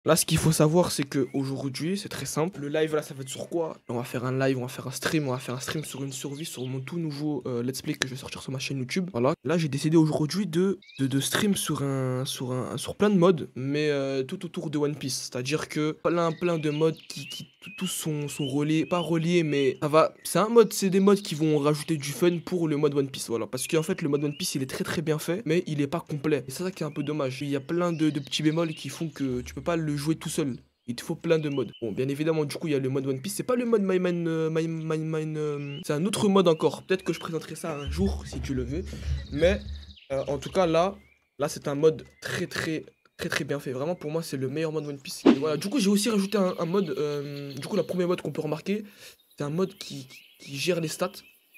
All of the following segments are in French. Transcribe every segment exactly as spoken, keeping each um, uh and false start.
Là, ce qu'il faut savoir, c'est qu'aujourd'hui, c'est très simple. Le live, là, ça va être sur quoi? On va faire un live, on va faire un stream, on va faire un stream sur une survie, sur mon tout nouveau euh, let's play que je vais sortir sur ma chaîne YouTube. Voilà. Là, j'ai décidé aujourd'hui de, de, de stream sur un, sur un, sur plein de modes, mais euh, tout autour de One Piece. C'est-à-dire que plein, plein de modes qui, qui tout- tous sont, sont reliés, pas reliés, mais ça va. C'est un mode, c'est des modes qui vont rajouter du fun pour le mode One Piece. Voilà. Parce qu'en fait, le mode One Piece, il est très très bien fait, mais il est pas complet. Et c'est ça qui est un peu dommage. Il y a plein de, de petits bémols qui font que tu peux pas le jouer tout seul. Il te faut plein de modes. Bon, bien évidemment, du coup, il y a le mode One Piece. C'est pas le mode My Man. euh, My, My, Mine, euh, c'est un autre mode encore. Peut-être que je présenterai ça un jour, si tu le veux. Mais euh, en tout cas, là, là c'est un mode très, très, très, très bien fait. Vraiment, pour moi, c'est le meilleur mode One Piece. Et voilà. Du coup, j'ai aussi rajouté un, un mode. euh, du coup, la première mode qu'on peut remarquer, c'est un mode qui, qui gère les stats.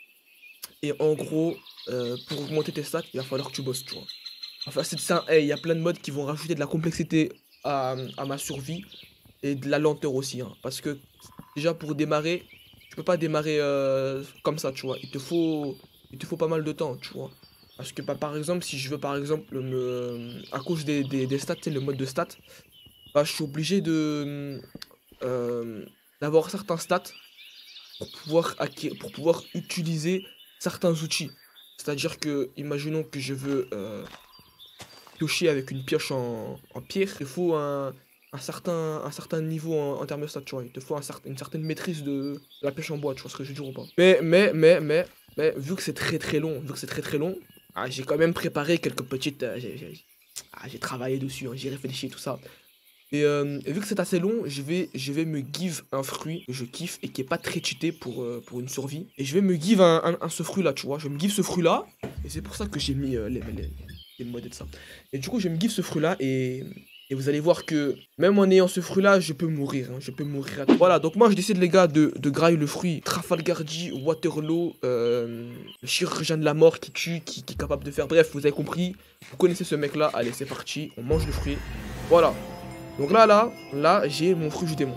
Et en gros, euh, pour augmenter tes stats, il va falloir que tu bosses, tu vois. Enfin, c'est ça. Hey, il y a plein de modes qui vont rajouter de la complexité à, à ma survie et de la lenteur aussi, hein. Parce que déjà pour démarrer, tu peux pas démarrer euh, comme ça, tu vois. Il te faut, il te faut pas mal de temps, tu vois. Parce que bah, par exemple, si je veux par exemple me, à cause des, des, des stats, tu sais, le mode de stats, bah, je suis obligé de euh, d'avoir certains stats pour pouvoir acquérir, pour pouvoir utiliser certains outils. C'est-à-dire que, imaginons que je veux euh, piocher avec une pioche en, en pierre, il faut un, un certain, un certain niveau en, en termes de stats, tu vois. Il te faut un certain- une certaine maîtrise de, de la pioche en bois, tu vois ce que je veux dire ou pas. Mais, mais, mais, mais, mais, vu que c'est très très long, vu que c'est très très long, ah, j'ai quand même préparé quelques petites... euh, j'ai j'ai- ah, j'ai travaillé dessus, hein, j'ai réfléchi, tout ça. Et, euh, et vu que c'est assez long, je vais, je vais me give un fruit que je kiffe et qui est pas très cheaté pour, euh, pour une survie. Et je vais me give un, un- un- ce fruit-là, tu vois. Je vais me give ce fruit-là. Et c'est pour ça que j'ai mis euh, les, les, les modes et tout ça. Et du coup, je vais me give ce fruit-là et, et vous allez voir que même en ayant ce fruit-là, je peux mourir, hein. Je peux mourir à tout. Voilà, donc moi je décide les gars de, de grailler le fruit Trafalgardi, Waterloo, euh, le chirurgien de la mort qui tue, qui, qui est capable de faire. Bref, vous avez compris. Vous connaissez ce mec-là. Allez, c'est parti. On mange le fruit. Voilà. Donc là, là, là, j'ai mon fruit du démon.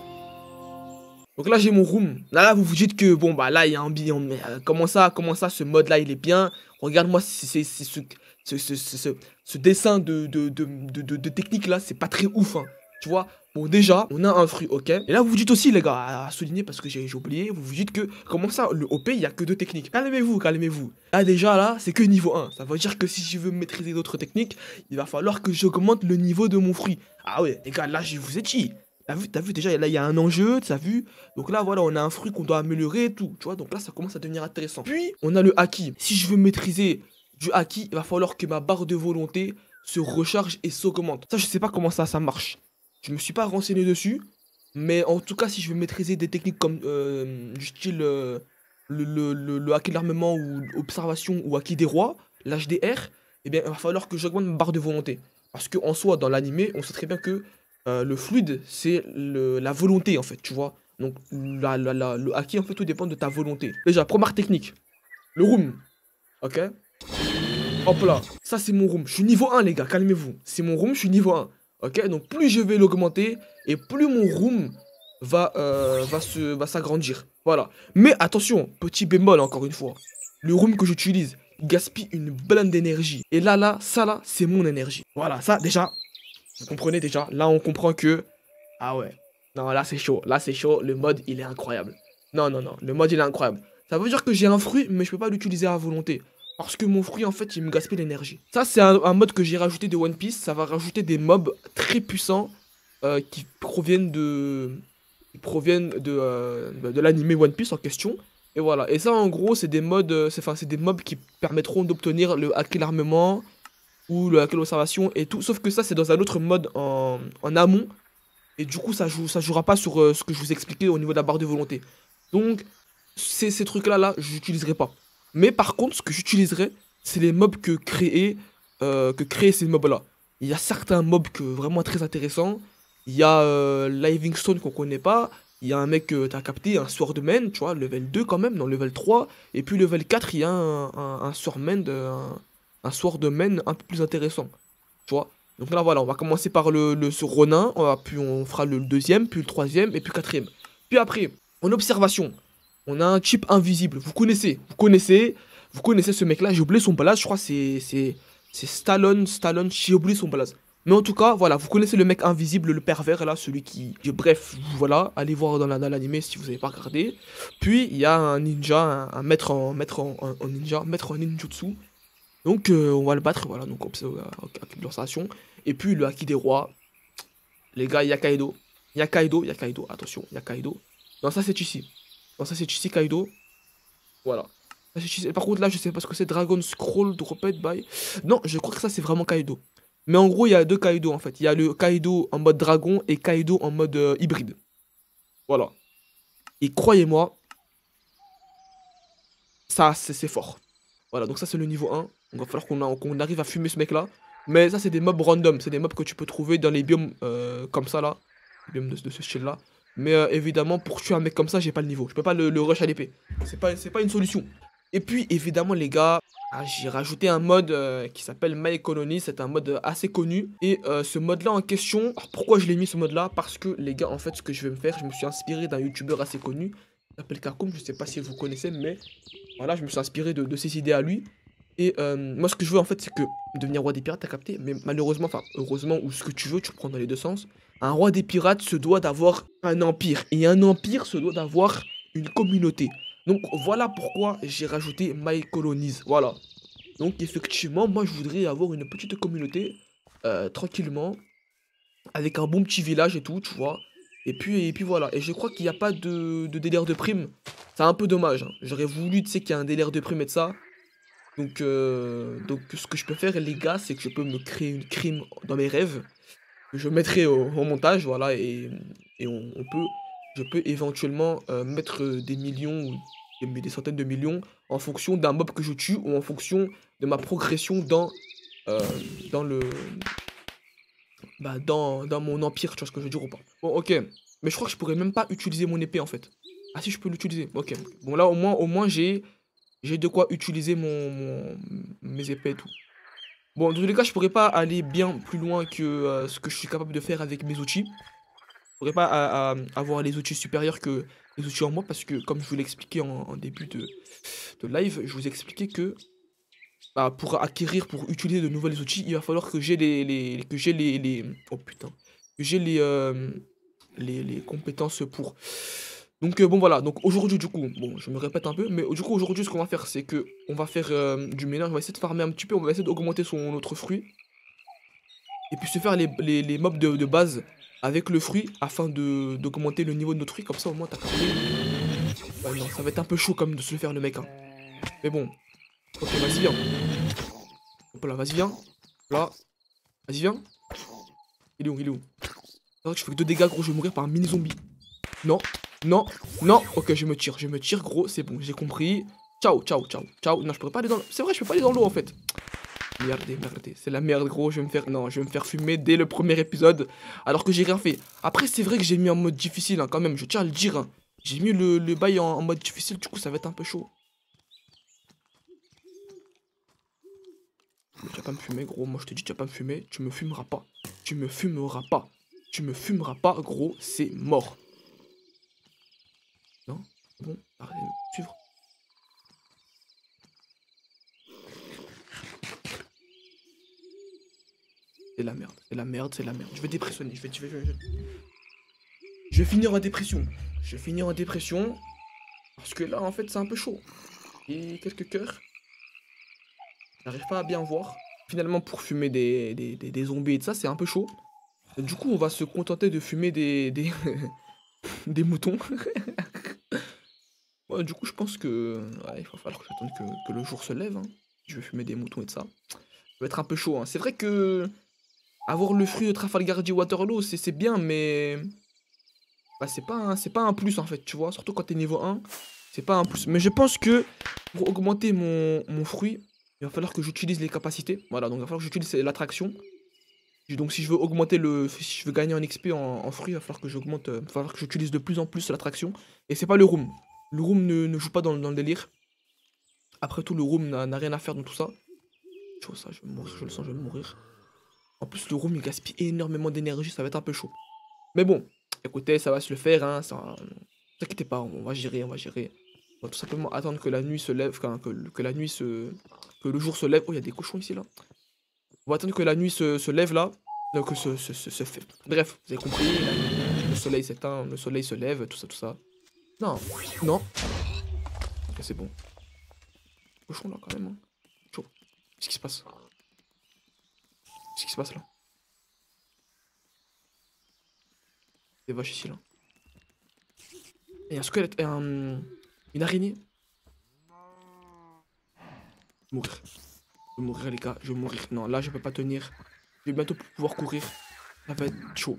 Donc là, j'ai mon room. Là, là, vous vous dites que, bon, bah là, il y a un bilan. Mais euh, comment ça, comment ça, ce mode-là, il est bien. Regarde-moi, c'est c'est- c'est ce, ce, ce, ce, ce- ce dessin de, de, de, de, de- de technique, là, c'est pas très ouf, hein. Tu vois. Bon, déjà, on a un fruit, ok. Et là, vous vous dites aussi, les gars, à, à souligner, parce que j'ai j'ai oublié, vous vous dites que, comment ça, le O P, il y a que deux techniques. Calmez-vous, calmez-vous. Là, déjà, là, c'est que niveau un. Ça veut dire que si je veux maîtriser d'autres techniques, il va falloir que j'augmente le niveau de mon fruit. Ah ouais, les gars, là, je vous ai dit. T'as vu, t'as vu, déjà, là, il y a un enjeu, t'as vu. Donc là, voilà, on a un fruit qu'on doit améliorer et tout, tu vois. Donc là, ça commence à devenir intéressant. Puis, on a le haki. Si je veux maîtriser du haki, il va falloir que ma barre de volonté se recharge et s'augmente. Ça, je sais pas comment ça, ça marche. Je me suis pas renseigné dessus. Mais en tout cas, si je veux maîtriser des techniques comme euh, du style euh, le, le, le, le haki de l'armement ou observation ou haki des rois, l'H D R, eh bien, il va falloir que j'augmente ma barre de volonté. Parce qu'en soi, dans l'animé, on sait très bien que euh, le fluide, c'est le- la volonté, en fait, tu vois. Donc, la, la, la- le haki, en fait, tout dépend de ta volonté. Déjà, première technique, le room, ok? Hop là, ça, c'est mon room. Je suis niveau un, les gars, calmez-vous. C'est mon room, je suis niveau un, ok? Donc, plus je vais l'augmenter, et plus mon room va, euh, va se, va s'agrandir. Voilà. Mais attention, petit bémol, encore une fois. Le room que j'utilise, il gaspille une blinde d'énergie. Et là, là, ça, là, c'est mon énergie. Voilà, ça, déjà, vous comprenez déjà. Là, on comprend que ah ouais. Non, là c'est chaud. Là c'est chaud. Le mode il est incroyable. Non, non, non. Le mode il est incroyable. Ça veut dire que j'ai un fruit, mais je peux pas l'utiliser à volonté. Parce que mon fruit en fait il me gaspille l'énergie. Ça c'est un, un mode que j'ai rajouté de One Piece. Ça va rajouter des mobs très puissants euh, qui proviennent de. Qui proviennent de, euh, de l'anime One Piece en question. Et voilà. Et ça en gros c'est des modes. euh, C'est enfin, c'est des mobs qui permettront d'obtenir le hack l'armement ou le hack l'observation et tout. Sauf que ça c'est dans un autre mode en, en amont. Et du coup, ça joue, ça jouera pas sur euh, ce que je vous expliquais au niveau de la barre de volonté. Donc, ces, ces trucs-là, là, je n'utiliserai pas. Mais par contre, ce que j'utiliserai, c'est les mobs que créer, euh, que créer ces mobs-là. Il y a certains mobs que, vraiment très intéressants. Il y a euh, Livingstone qu'on connaît pas. Il y a un mec que t'as capté, un Swordman, tu vois, level deux quand même, non, level trois. Et puis level quatre, il y a un, un, un Swordman, de- un, un Swordman un peu plus intéressant. Tu vois. Donc là, voilà, on va commencer par le, le ce Ronin, on va- puis on fera le deuxième, puis le troisième, et puis le quatrième. Puis après, en observation, on a un type invisible. Vous connaissez, vous connaissez, vous connaissez ce mec-là. J'ai oublié son blaze, je crois que c'est c'est c'est Stallone, Stallone. J'ai oublié son blaze. Mais en tout cas, voilà, vous connaissez le mec invisible, le pervers, là, celui qui... Bref, voilà, allez voir dans l'animé la, dans si vous n'avez pas regardé. Puis, il y a un ninja, un, un maître, en, maître en, en, en ninja, maître en ninjutsu. Donc, euh, on va le battre, voilà, donc, avec l'observation. Et puis, le haki des rois. Les gars, il y a Kaido. Il y a Kaido, il y a Kaido, attention, il y a Kaido. Non, ça, c'est ici. Non, ça, c'est ici, Kaido. Voilà. Par contre, là, je sais pas ce que c'est. Dragon Scroll Dropped by... Non, je crois que ça, c'est vraiment Kaido. Mais en gros, il y a deux Kaido, en fait. Il y a le Kaido en mode dragon et Kaido en mode euh, hybride. Voilà. Et croyez-moi, ça, c'est fort. Voilà, donc ça, c'est le niveau un. Il va falloir qu'on qu'on arrive à fumer ce mec-là. Mais ça, c'est des mobs random. C'est des mobs que tu peux trouver dans les biomes euh, comme ça, là. Les biomes de, de ce style-là. Mais euh, évidemment, pour tuer un mec comme ça, j'ai pas le niveau. Je peux pas le, le rush à l'épée. C'est pas, c'est pas une solution. Et puis, évidemment, les gars, ah, j'ai rajouté un mode euh, qui s'appelle My Colony. C'est un mode assez connu. Et euh, ce mode-là en question, alors pourquoi je l'ai mis ce mode-là? Parce que, les gars, en fait, ce que je vais me faire, je me suis inspiré d'un youtubeur assez connu. Il s'appelle Carcom, je sais pas si vous connaissez, mais voilà, je me suis inspiré de, de ses idées à lui. Et euh, moi, ce que je veux, en fait, c'est que devenir roi des pirates, t'as capté? Mais malheureusement, enfin, heureusement, ou ce que tu veux, tu prends dans les deux sens. Un roi des pirates se doit d'avoir un empire. Et un empire se doit d'avoir une communauté. Donc, voilà pourquoi j'ai rajouté My Colonies. Voilà. Donc, effectivement, moi, je voudrais avoir une petite communauté, euh, tranquillement, avec un bon petit village et tout, tu vois. Et puis, et puis voilà. Et je crois qu'il n'y a pas de, de délire de prime. C'est un peu dommage, hein. J'aurais voulu, tu sais, qu'il y a un délire de prime et de ça. Donc, euh, donc, ce que je peux faire, les gars, c'est que je peux me créer une crime dans mes rêves. Que je mettrai au, au montage, voilà. Et, et on, on peut, je peux éventuellement euh, mettre des millions ou des, des centaines de millions en fonction d'un mob que je tue ou en fonction de ma progression dans, euh, dans le... Bah, dans, dans mon empire, tu vois ce que je veux dire ou pas. Bon, ok. Mais je crois que je pourrais même pas utiliser mon épée, en fait. Ah si, je peux l'utiliser. Ok. Bon, là, au moins, au moins j'ai... J'ai de quoi utiliser mon, mon, mes épées et tout. Bon, dans tous les cas, je pourrais pas aller bien plus loin que euh, ce que je suis capable de faire avec mes outils. Je pourrais pas à, à, avoir les outils supérieurs que les outils en moi, parce que, comme je vous l'ai expliqué en, en début de, de live, je vous ai expliqué que bah, pour acquérir, pour utiliser de nouveaux outils, il va falloir que j'ai les, les, que j'ai les, les... Oh putain. Que j'ai les, euh, les, les compétences pour... Donc euh, bon voilà, donc aujourd'hui du coup, bon je me répète un peu, mais du coup aujourd'hui ce qu'on va faire c'est que on va faire euh, du mélange, on va essayer de farmer un petit peu, on va essayer d'augmenter son notre fruit. Et puis se faire les, les, les mobs de, de base avec le fruit afin de d'augmenter le niveau de notre fruit, comme ça au moins t'as capté. Ouais non, ça va être un peu chaud comme de se le faire le mec hein. Mais bon, ok vas-y viens. Hop là, vas-y viens. Là, vas-y viens. Il est où, il est où? C'est vrai que je fais que deux dégâts gros, je vais mourir par un mini zombie. Non, non, non. Ok, je me tire, je me tire, gros, c'est bon, j'ai compris. Ciao, ciao, ciao, ciao. Non, je pourrais pas aller dans l'eau. C'est vrai, je peux pas aller dans l'eau, en fait. Merdez, merdez, c'est la merde, gros. Je vais me faire... Non, je vais me faire fumer dès le premier épisode, alors que j'ai rien fait. Après, c'est vrai que j'ai mis en mode difficile, hein, quand même. Je tiens à le dire, hein. J'ai mis le, le bail en, en mode difficile, du coup, ça va être un peu chaud. Mais tu vas pas me fumer, gros. Moi, je te dis, tu vas pas me fumer. Tu me fumeras pas. Tu me fumeras pas. Tu me fumeras pas, gros. C'est mort. Non? Bon, arrêtez de me suivre. C'est la merde, c'est la merde, c'est la merde. Je vais dépressionner, je vais, je vais, je vais, je vais finir en dépression. Je vais finir en dépression. Parce que là, en fait, c'est un peu chaud. Et quelques cœurs. J'arrive pas à bien voir. Finalement, pour fumer des, des, des, des zombies et de ça, c'est un peu chaud. Et du coup, on va se contenter de fumer des, des, des moutons. Ouais, du coup, je pense que... Ouais, il va falloir que j'attende que, que le jour se lève. Hein. Je vais fumer des moutons et de ça. Ça va être un peu chaud. Hein. C'est vrai que... Avoir le fruit de Trafalgar G Waterloo, c'est bien, mais... Bah, c'est pas, un, pas un plus, en fait, tu vois. Surtout quand t'es niveau un, c'est pas un plus. Mais je pense que pour augmenter mon, mon fruit, il va falloir que j'utilise les capacités. Voilà, donc il va falloir que j'utilise l'attraction. Donc si je veux augmenter le... Si je veux gagner en X P en, en fruit, il va falloir que j'augmente... Euh, il va falloir que j'utilise de plus en plus l'attraction. Et c'est pas le room. Le room ne, ne joue pas dans, dans le délire. Après tout, le room n'a rien à faire dans tout ça. Tu vois ça, je vais mourir, je le sens, je vais mourir. En plus, le room, il gaspille énormément d'énergie, ça va être un peu chaud. Mais bon, écoutez, ça va se le faire, hein, ça... Ne t'inquiétez pas, on va gérer, on va gérer. On va tout simplement attendre que la nuit se lève, que, que, que la nuit se... Que le jour se lève. Oh, il y a des cochons ici, là. On va attendre que la nuit se, se lève, là. Donc se, se, se, se fait. Bref, vous avez compris. Là, le soleil s'éteint, le soleil se lève, tout ça, tout ça. Non, non. Ok, c'est bon. Cochon là quand même. Hein. Chaud. Qu'est-ce qui se passe? Qu'est-ce qui se passe là? Des vaches ici là. Il y a un squelette, et un... une araignée. Mourir. Je vais mourir les gars, je vais mourir. Non, là je peux pas tenir. Je vais bientôt pouvoir courir. Ça va être chaud.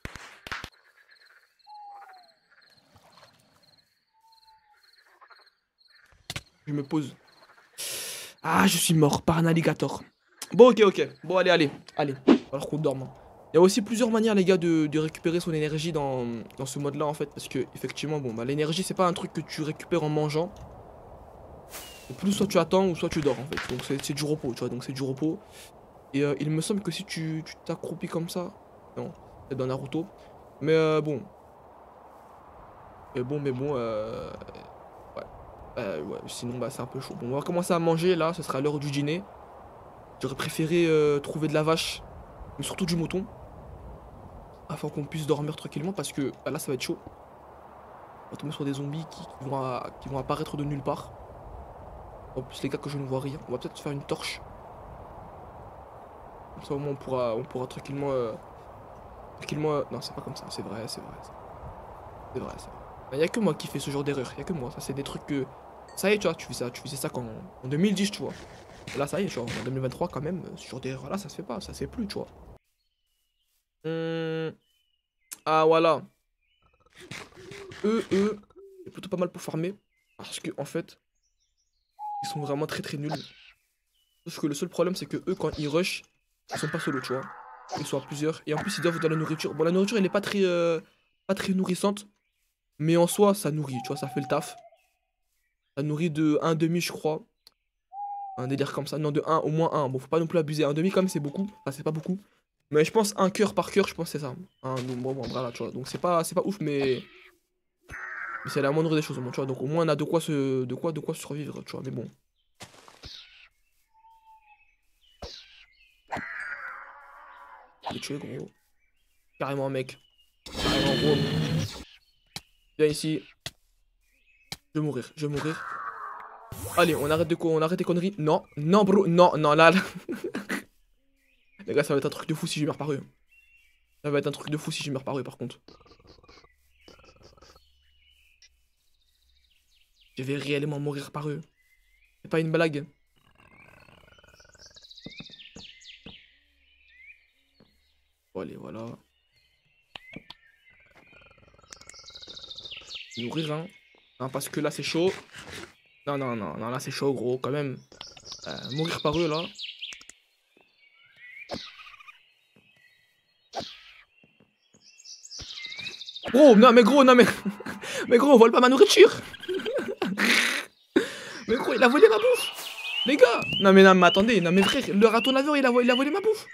Je me pose. Ah, je suis mort par un alligator. Bon, ok, ok. Bon, allez, allez. Allez. Alors qu'on dorme. Il y a aussi plusieurs manières, les gars, de, de récupérer son énergie dans, dans ce mode-là, en fait. Parce que, effectivement, bon, bah, l'énergie, c'est pas un truc que tu récupères en mangeant. Et plus, soit tu attends, ou soit tu dors, en fait. Donc, c'est du repos, tu vois. Donc, c'est du repos. Et euh, il me semble que si tu t'accroupis comme ça... Non, c'est dans Naruto. Mais euh, bon. Mais bon, mais bon, euh... Ouais. Euh, ouais, sinon, bah, c'est un peu chaud. Bon, on va commencer à manger, là. Ce sera l'heure du dîner. J'aurais préféré euh, trouver de la vache. Mais surtout du mouton. Afin qu'on puisse dormir tranquillement. Parce que bah, là, ça va être chaud. On va tomber sur des zombies qui, qui, vont, à, qui vont apparaître de nulle part. En plus, les gars, que je ne vois rien. On va peut-être faire une torche. Comme ça, au moins, on pourra, on pourra tranquillement... Euh, tranquillement... Euh, non, c'est pas comme ça. C'est vrai, c'est vrai. C'est vrai, c'est vrai. Il n'y a que moi qui fais ce genre d'erreur. Il n'y a que moi. Ça, c'est des trucs que... Ça y est, tu vois, tu fais ça, tu faisais ça quand... en deux mille dix, tu vois. Et là, ça y est, tu vois, en deux mille vingt-trois, quand même, ce genre d'erreur-là, ça se fait pas. Ça se fait plus, tu vois. Hum... Ah, voilà. Eux, eux, c'est plutôt pas mal pour farmer. Parce que, en fait, ils sont vraiment très très nuls. Sauf que le seul problème, c'est que eux, quand ils rush, ils sont pas solo, tu vois. Ils sont à plusieurs. Et en plus, ils doivent de la nourriture. Bon, la nourriture, elle est pas très, euh, pas très nourrissante. Mais en soi, ça nourrit, tu vois, ça fait le taf. Ça nourrit de un demi, je crois. Un délire comme ça. Non, de un, au moins un. Bon, faut pas non plus abuser. Un demi, comme c'est beaucoup. Enfin, c'est pas beaucoup. Mais je pense un cœur par cœur, je pense que c'est ça. Un, bon, bon, voilà, tu vois. Donc, c'est pas, c'est pas ouf, mais. Mais c'est la moindre des choses, bon, tu vois. Donc, au moins, on a de quoi se. De quoi, de quoi survivre, tu vois. Mais bon. Je l'ai tué, gros. Carrément, mec. Carrément, gros. Viens ici. Je vais mourir, je vais mourir. Allez, on arrête de quoi? On arrête les conneries. Non, non, bro. Non, non, là. là. Les gars, ça va être un truc de fou si je meurs par eux. Ça va être un truc de fou si je meurs par eux, par contre. Je vais réellement mourir par eux. C'est pas une blague. Bon, allez, voilà. Nourrir, hein. Non, parce que là, c'est chaud. Non, non, non, non, là, c'est chaud, gros, quand même. Euh, mourir par eux, là. Gros, non, mais gros, non, mais... mais gros, on vole pas ma nourriture. Mais gros, il a volé ma bouffe. Les gars. Non, mais non, mais attendez. Non, mais frère, le raton laveur, il a, vo il a volé ma bouffe.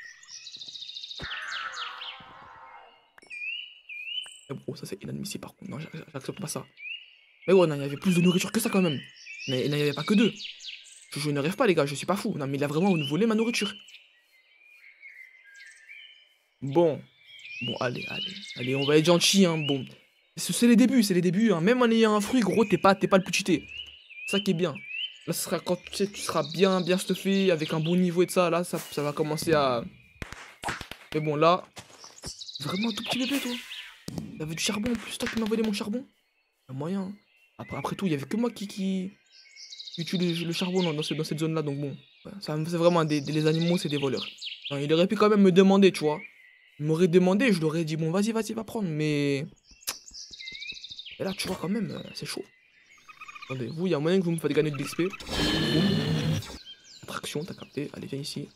Mais gros, ça, c'est inadmissible, par contre. Non, j'accepte pas ça. Mais gros, non, il y avait plus de nourriture que ça, quand même. Mais il n'y avait pas que deux. Je, je ne rêve pas, les gars, je suis pas fou. Non, mais il a vraiment volé ma nourriture. Bon. Bon, allez, allez. Allez, on va être gentil, hein. Bon. C'est les débuts, c'est les débuts. Hein. Même en ayant un fruit, gros, t'es pas, t'es pas le plus cheaté. C'est ça qui est bien. Là, ce sera quand tu sais, tu seras bien, bien stuffé, avec un bon niveau et de ça. Là, ça, ça va commencer à... Mais bon, là... Vraiment un tout petit bébé, toi. T'avais du charbon en plus, toi qui m'as volé mon charbon. Y'a moyen. Hein. Après, après tout, il y avait que moi qui... qui... qui tue le, le charbon dans, dans, ce, dans cette zone-là, donc bon. Ça, c'est vraiment des, des, les animaux, c'est des voleurs. Non, il aurait pu quand même me demander, tu vois. Il m'aurait demandé, je lui aurais dit, bon, vas-y, vas-y, va prendre, mais... Et là, tu vois, quand même, c'est chaud. Attendez, vous, il y a moyen que vous me faites gagner de l'X P. Attraction, t'as capté. Allez, viens ici.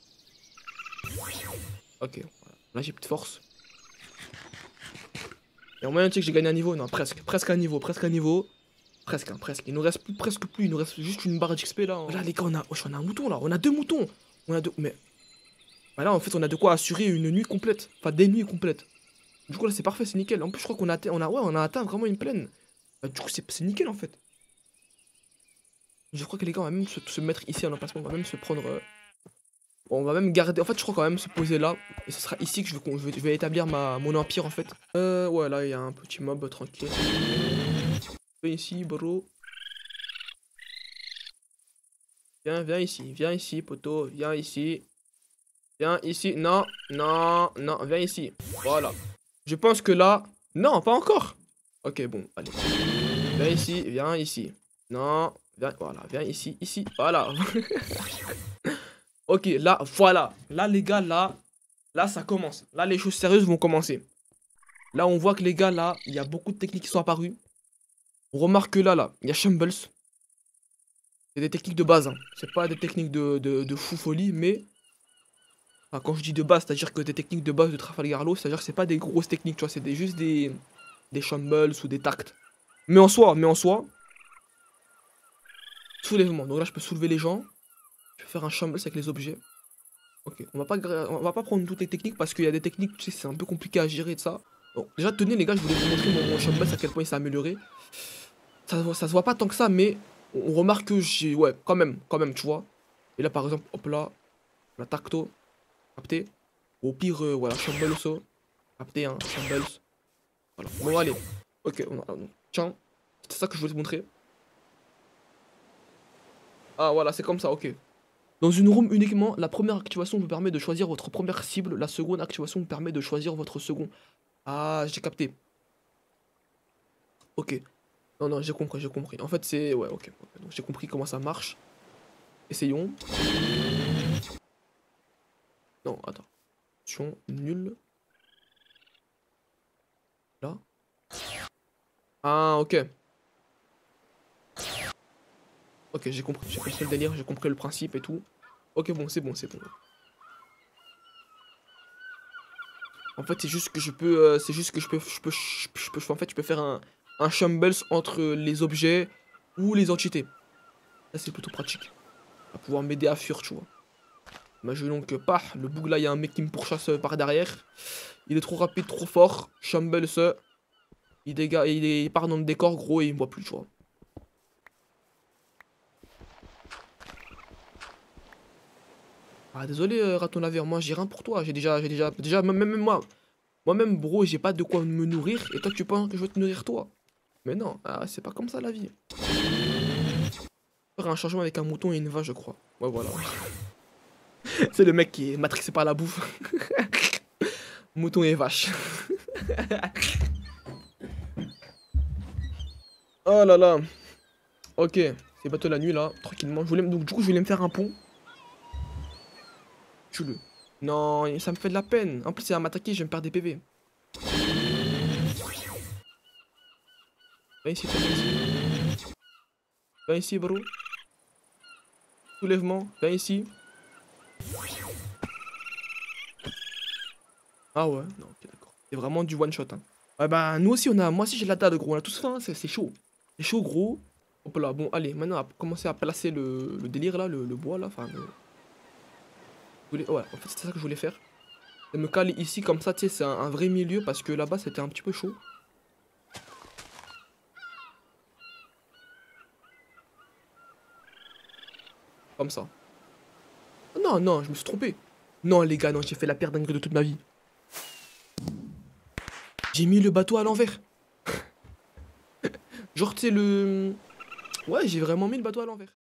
Ok, voilà. Là, j'ai plus de force. Il y a moyen, tu sais, que j'ai gagné un niveau. Non, presque. Presque un niveau, presque un niveau. Presque, hein, presque. Il nous reste plus, presque plus. Il nous reste juste une barre d'X P, là. Hein. Là, les gars, on a... Oh, on a un mouton, là. On a deux moutons. On a deux... Mais... Bah là, en fait, on a de quoi assurer une nuit complète. Enfin, des nuits complètes. Du coup, là, c'est parfait, c'est nickel. En plus, je crois qu'on a, on a... Ouais, on a atteint vraiment une plaine. Bah, du coup, c'est nickel, en fait. Je crois que les gars, on va même se, se mettre ici à l'emplacement. On va même se prendre... Euh... Bon, on va même garder. En fait, je crois quand même se poser là. Et ce sera ici que je vais, je vais, je vais établir ma, mon empire en fait. Euh, ouais, là, il y a un petit mob tranquille. Viens ici, bro. Viens, viens ici. Viens ici, poteau. Viens ici. Viens ici. Non, non, non. Viens ici. Voilà. Je pense que là. Non, pas encore. Ok, bon, allez. Viens ici, viens ici. Non, viens, voilà, viens ici, ici. Voilà. Ok, là, voilà. Là, les gars, là. Là, ça commence. Là, les choses sérieuses vont commencer. Là, on voit que les gars, là, il y a beaucoup de techniques qui sont apparues. On remarque que là, là, il y a Shambles. C'est des techniques de base, hein. C'est pas des techniques de, de, de fou folie, mais... Enfin, quand je dis de base, c'est-à-dire que des techniques de base de Trafalgar Law, c'est-à-dire que c'est pas des grosses techniques, tu vois, c'est des, juste des... Des Shambles ou des tacts. Mais en soi, mais en soi... Soulèvement. Donc là, je peux soulever les gens. Je vais faire un Shambles avec les objets. Ok, on va pas, on va pas prendre toutes les techniques parce qu'il y a des techniques, tu sais, c'est un peu compliqué à gérer de ça. Bon, déjà, tenez les gars, je voulais vous montrer mon, mon Shambles à quel point il s'est amélioré. Ça, ça se voit pas tant que ça, mais on remarque que j'ai, ouais, quand même, quand même, tu vois. Et là, par exemple, hop là, la tacto, capté. Au pire, euh, voilà, Shambles, capté, hein, Shambles. Voilà, bon, allez. Ok, on a, tiens, c'est ça que je voulais te montrer. Ah, voilà, c'est comme ça, ok. Dans une room uniquement, la première activation vous permet de choisir votre première cible, la seconde activation vous permet de choisir votre second. Ah, j'ai capté. Ok. Non, non, j'ai compris, j'ai compris. En fait, c'est... Ouais, ok. okay. Donc, j'ai compris comment ça marche. Essayons. Non, attends. Attention, nul. Là. Ah, ok. Ok, j'ai compris. J'ai compris le délire, j'ai compris le principe et tout. Ok, bon, c'est bon, c'est bon. En fait, c'est juste que je peux... Euh, c'est juste que je peux, je peux... Je peux... Je peux... En fait, je peux faire un... Un Shambles entre les objets ou les entités. Là, c'est plutôt pratique. Va pouvoir m'aider à fuir, tu vois. Imaginons que, pah, le bug là, il y a un mec qui me pourchasse par derrière. Il est trop rapide, trop fort. Shambles, il dégage, il, est, il part dans le décor, gros, et il me voit plus, tu vois. Ah, désolé, euh, raton laveur, moi, j'ai rien pour toi. J'ai déjà, j'ai déjà, déjà, même, même moi, moi-même, bro, j'ai pas de quoi me nourrir. Et toi, tu penses que je vais te nourrir, toi? Mais non, ah, c'est pas comme ça, la vie. Faire un changement avec un mouton et une vache, je crois. Ouais, voilà. C'est le mec qui est matrixé par la bouffe. Mouton et vache. Oh là là. Ok, c'est bateau la nuit là, tranquillement. Je voulais, donc du coup, je voulais me faire un pont. Tue-le. Non, ça me fait de la peine. En plus, il va m'attaquer, je vais me perdre des P V. Viens ici, viens ici. Viens ici, bro. Soulèvement, viens ici. Ah ouais, non, ok, d'accord. C'est vraiment du one shot, hein. Ouais, bah, nous aussi, on a, moi aussi, j'ai la dalle, gros. On a tous faim, hein, c'est chaud. C'est chaud, gros. Hop là, bon, allez, maintenant, on va commencer à placer le, le délire là, le, le bois là. Enfin, le... voulais- Ouais, en fait, c'était ça que je voulais faire. Et me caler ici, comme ça, tu sais, c'est un, un vrai milieu parce que là-bas, c'était un petit peu chaud. Comme ça. Oh, non, non, je me suis trompé. Non, les gars, non, j'ai fait la pire dinguerie de toute ma vie. J'ai mis le bateau à l'envers. Genre, tu sais, le... Ouais, j'ai vraiment mis le bateau à l'envers.